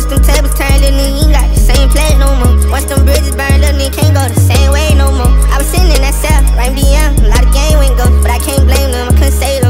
Once them tables turned, little nigga, you ain't got the same play no more. Once them bridges burned, little nigga, can't go the same way no more. I was sitting in that cell, right beyond, a lot of game went go, but I can't blame them, I couldn't say